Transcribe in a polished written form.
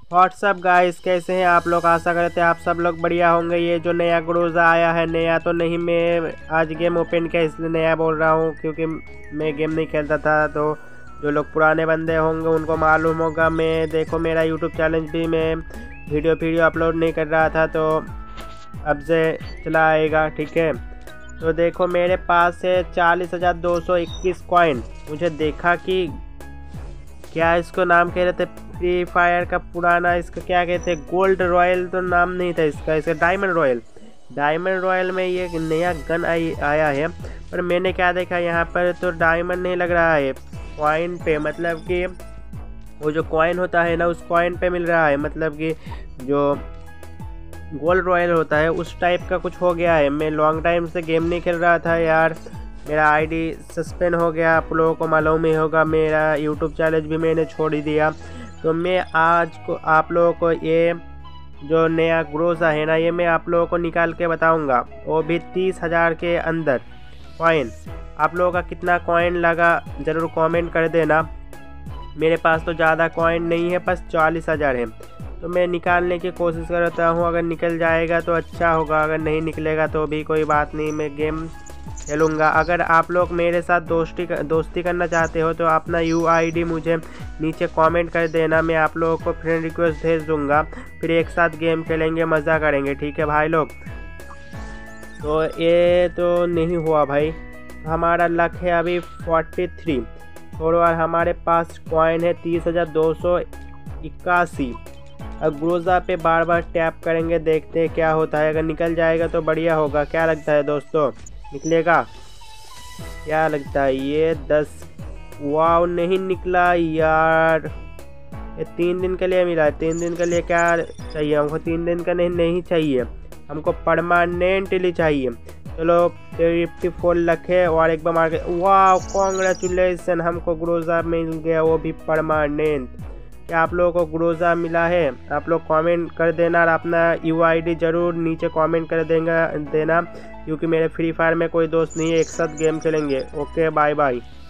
WhatsApp guys, कैसे हैं आप लोग। आशा करते हैं आप सब लोग बढ़िया होंगे। ये जो नया ग्रोजा आया है, नया तो नहीं, मैं आज गेम ओपन किया इसलिए नया बोल रहा हूँ, क्योंकि मैं गेम नहीं खेलता था। तो जो लोग पुराने बंदे होंगे उनको मालूम होगा। मैं देखो मेरा यूट्यूब चैनल भी मैं वीडियो अपलोड नहीं कर रहा था, तो अब से चला आएगा, ठीक है। तो देखो मेरे पास है 40,221 कॉइन। मुझे देखा कि क्या इसको नाम कह रहे थे, फ्री फायर का पुराना इसका क्या कहते हैं, गोल्ड रॉयल तो नाम नहीं था इसका डायमंड रॉयल में ये नया गन आया है। पर मैंने क्या देखा, यहाँ पर तो डायमंड नहीं लग रहा है, कॉइन पे, मतलब कि वो जो कॉइन होता है ना, उस कॉइन पे मिल रहा है। मतलब कि जो गोल्ड रॉयल होता है उस टाइप का कुछ हो गया है। मैं लॉन्ग टाइम से गेम नहीं खेल रहा था यार, मेरा आईडी सस्पेंड हो गया, आप लोगों को मालूम ही होगा। मेरा यूट्यूब चैनल भी मैंने छोड़ ही दिया। तो मैं आज को आप लोगों को ये जो नया ग्रोजा है ना, ये मैं आप लोगों को निकाल के बताऊंगा, वो भी 30,000 के अंदर कॉइन। आप लोगों का कितना कॉइन लगा ज़रूर कमेंट कर देना। मेरे पास तो ज़्यादा कॉइन नहीं है, बस 40,000 है। तो मैं निकालने की कोशिश करता हूँ, अगर निकल जाएगा तो अच्छा होगा, अगर नहीं निकलेगा तो भी कोई बात नहीं, मैं गेम खेलूँगा। अगर आप लोग मेरे साथ दोस्ती करना चाहते हो तो अपना UID मुझे नीचे कमेंट कर देना, मैं आप लोगों को फ्रेंड रिक्वेस्ट भेज दूँगा, फिर एक साथ गेम खेलेंगे, मज़ा करेंगे, ठीक है भाई लोग। तो ये तो नहीं हुआ भाई, हमारा लक है अभी 43 और हमारे पास कॉइन है 30,281। अब ग्रोजा पे बार बार टैप करेंगे, देखते हैं क्या होता है। अगर निकल जाएगा तो बढ़िया होगा। क्या लगता है दोस्तों, निकलेगा? क्या लगता है ये 10? वाव, नहीं निकला यार। ये 3 दिन के लिए मिला है। 3 दिन के लिए क्या चाहिए हमको? 3 दिन का नहीं चाहिए हमको, परमानेंटली चाहिए। चलो 54 लख है और एक बार मार के, वाह कॉन्ग्रेचुलेसन, हमको ग्रोजा मिल गया, वो भी परमानेंट। क्या आप लोगों को ग्रोजा मिला है? आप लोग कमेंट कर देना और अपना UID ज़रूर नीचे कमेंट कर देना, क्योंकि मेरे फ्री फायर में कोई दोस्त नहीं है, एक साथ गेम खेलेंगे। Okay bye bye.